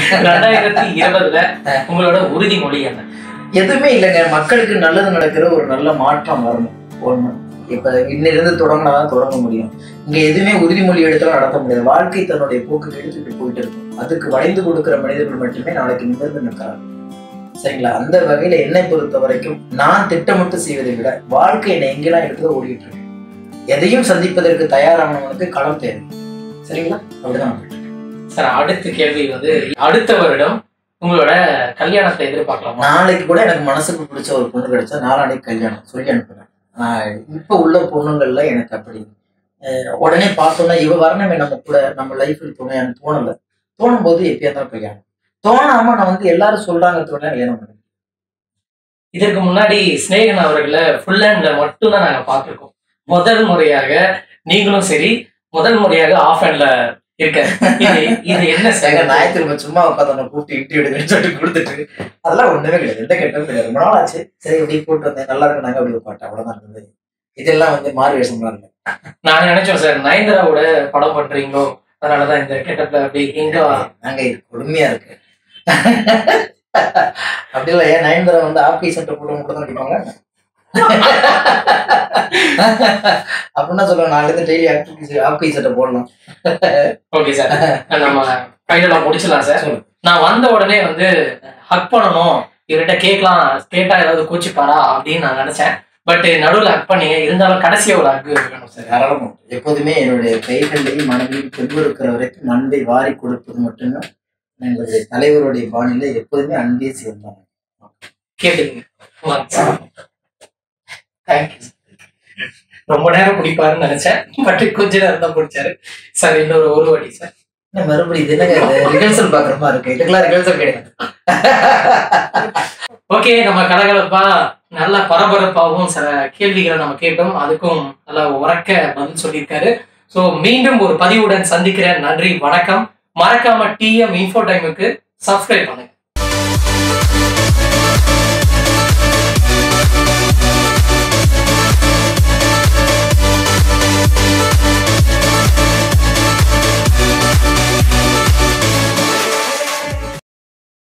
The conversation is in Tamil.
2020 உங்களோட உறுதிமொழி என்ன? எதுவுமே இல்லைங்க. மக்களுக்கு நல்லது நடக்கிற ஒரு நல்ல மாற்றம் வரணும். ஒண்ணு இப்ப இன்னிலிருந்து தொடங்கினாதான் தொடங்க முடியும். இங்க எதுவுமே உறுதிமொழி எடுத்தாலும் நடத்த முடியாது. வாழ்க்கை தன்னுடைய போக்குக்கு எடுத்துட்டு போயிட்டு இருக்கும். அதுக்கு வளைந்து கொடுக்கிற மனிதர்கள் மட்டுமே நாளைக்கு நிமிர்ந்து நிற்கிறாங்க. சரிங்களா? அந்த வகையில என்னை பொறுத்த வரைக்கும் நான் திட்டமிட்டு செய்வதை விட வாழ்க்கை என்னை எங்கெல்லாம் எடுத்து ஓடிட்டு இருக்கேன். எதையும் சந்திப்பதற்கு தயாரானவனுக்கு களம் தேவை. சரிங்களா? அப்படிதான் சார். அடுத்த கேள்வி அடுத்த வருடம் உங்களோட கல்யாணத்தை எதிர்பார்க்கலாமா? நாளைக்கு கூட எனக்கு மனசுக்கு பிடிச்ச ஒரு பொண்ணு கிடைச்சா நாளைக்கு கல்யாணம் சொல்லி அனுப்புறேன். இப்ப உள்ள பொண்ணுங்கள்ல எனக்கு அப்படி உடனே பார்த்தோம்னா இவ வரணுமே நம்ம கூட, நம்ம லைஃப்ல துணையான்னு தோணல. தோணும் போது எப்பயா தான் கல்யாணம். தோணாம நான் எல்லாரும் சொல்றாங்க துணை கல்யாணம் பண்ணேன். இதற்கு முன்னாடி ஸ்னேகன் அவர்களை ஃபுல் ஹேண்ட்ல மட்டும் தான் நாங்க பார்த்திருக்கோம். முதல் முறையாக நீங்களும் சரி, முதல் முறையாக ஆஃப் ஹேண்ட்ல இருக்க. இது என்ன சார்? ஞாயிற்றுக்கிழமை சும்மா உட்காந்து கூப்பிட்டு இன்டர்வியூ எடுக்கணும்னு சொல்லிட்டு கொடுத்துட்டு அதெல்லாம் ஒண்ணுமே கிடையாது. எந்த கெட்டதும் கிடையாது. ரொம்ப நாள் ஆச்சு. சரி இப்படி போட்டு வந்தேன், நல்லா இருக்கு நாங்க அப்படி பாட்டேன், அவ்வளவுதான் இருந்தது. இதெல்லாம் மாறு வேஷம்லாம் இல்லை. நாங்க நினைச்சோம் சார் நயன்தாராவோட படம் பண்றீங்களோ, அதனாலதான் இந்த கெட்டப்ல அப்படி எங்க நாங்க இது கொடுமையா இருக்கு. அப்படி இல்ல. ஏன் நயன்தாரா ஆப்கை சட்டை போட்டு மட்டும் தான் நடிப்பாங்க அப்படின்னா சொல்லுவாங்க. நாளைக்கு டெய்லி ஆப்கை சட்டை போடலாம். ஓகே சார், நம்ம ஃபைனலா முடிச்சலாம் சார். நான் வந்த உடனே ஹக் பண்ணணும், இவர்கிட்ட கேட்டா ஏதாவது கூச்சிப்பாரா அப்படின்னு நான் நினைச்சேன். பட் நடுவில் ஹக் பண்ணீங்க. இருந்தாலும் கடைசியா ஒரு ஹக் வேணும் சார். யாராலும் எப்போதுமே என்னுடைய கைகளையும் மனதிலையும் கொண்டு இருக்கிற வரைக்கும் அன்பை வாரி கொடுப்பது மட்டும்தான் எங்களுடைய தலைவருடைய பாணியில எப்போதுமே அன்பே சேர்ந்தாங்க. கேட்டுங்க. தேங்க்யூ. ரொம்ப நேரம் பிடிப்பாருன்னு நினைச்சேன். பட் கொஞ்ச நேரம் தான் பிடிச்சாரு சார். ஒரு வாட்டி சார். மறுபடியும் இது என்னங்க ரிஹர்சல் பாக்குற மாதிரி இருக்கு. இதுக்கெல்லாம் ரிஹர்சல் கிடையாது. ஓகே, நம்ம கலகலப்பா நல்ல பரபரப்பாகவும் சில கேள்விகளை நம்ம கேட்டோம். அதுக்கும் நல்லா உறக்க பதில் சொல்லியிருக்காரு. ஸோ மீண்டும் ஒரு பதிவுடன் சந்திக்கிறேன். நன்றி, வணக்கம். மறக்காம டிஎம் இன்ஃபோ டைமுக்கு சப்ஸ்கிரைப் பண்ணுங்க.